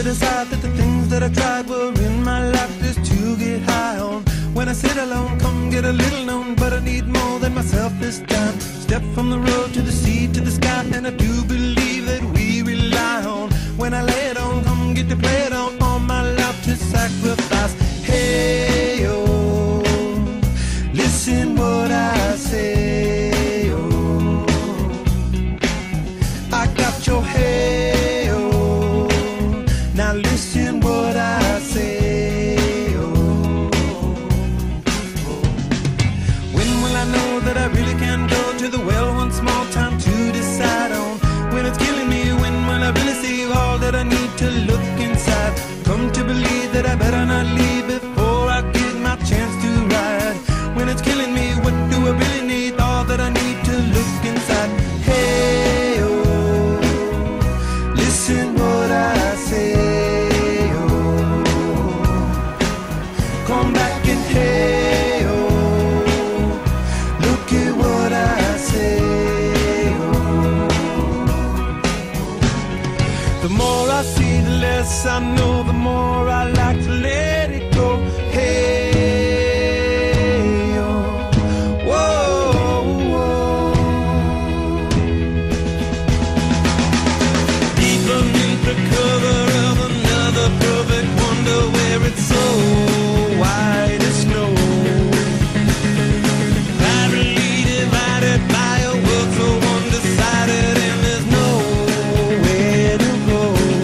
to decide that the things that I tried were in my life just to get high on. When I sit alone, come get a little known, but I need more than myself this time. Step from the road to the sea to the sky, and I do believe that we rely on. When I lay it on, come get to play it on, all my life to sacrifice. Hey, oh, listen what I say, oh, I got your hey, oh, now listen what I say, oh, when will I know that I really can go to the well one small time to decide on? When it's killing me, when will I really see all that I need to look inside? Come to believe that I better not leave before I get my chance to ride. When it's killing me, what do I really need? All that I need to look inside. Hey, oh, listen what I say, oh, come back and hey, oh, look at what I say, oh. The more I see, the less I know, the more I like to let it go. Hey, oh, whoa, whoa. Deep beneath the cover of another perfect wonder, where it's so white as snow, privately divided by a world so undecided, and there's nowhere to go.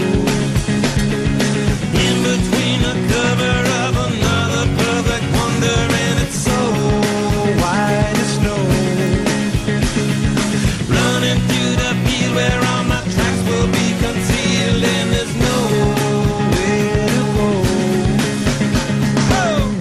In between the cover of another perfect wonder, and it's so white as snow, running through the field where all my tracks will be concealed, and there's nowhere to go. Oh!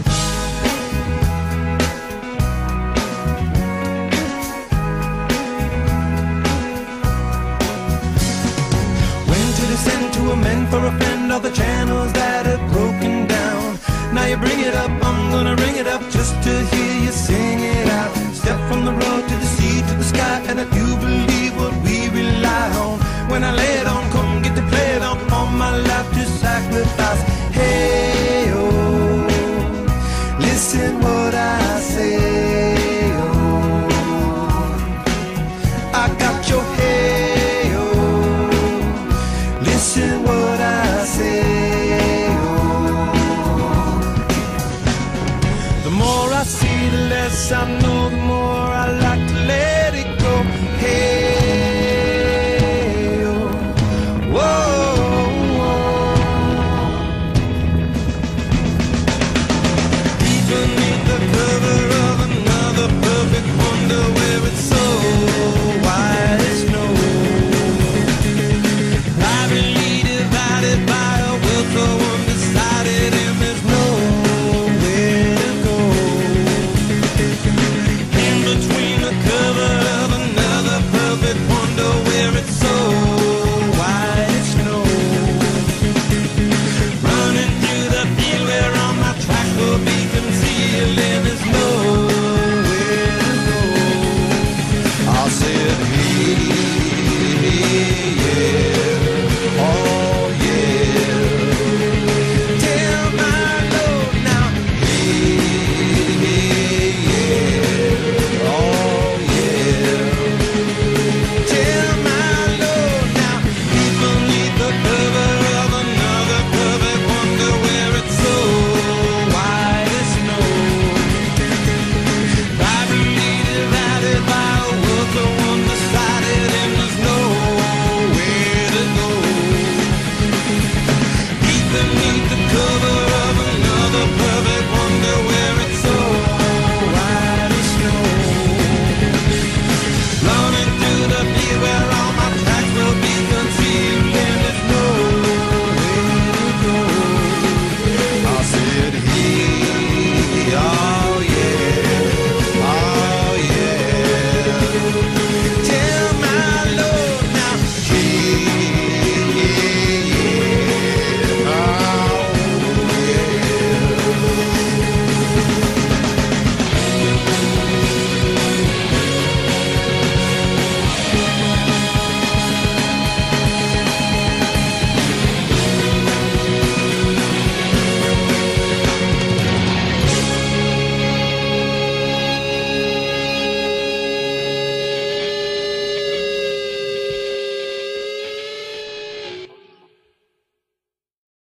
When to descend to amend for a friend all the channels that have broken down. Now you bring it up, I'm gonna ring it up just to hear you sing it out. Step from the road to the sea to the sky, and I do believe what we rely on. When I lay it on, come get to play it on, all my life to sacrifice. Hey, oh, listen what I say, oh, I got your hey, oh, listen what I say, oh. The more I see, the less I know, the more I like to let it go. Hey, oh, whoa, whoa. Deep beneath the cover of another perfect wonder, where it's so white as snow, privately divided by a world so undecided, and there's nowhere to go. In between the cover of another perfect wonder, where it's so white as snow, running through the field where all my tracks will be concealed, and there's nowhere to go. I said, hey, hey, yeah.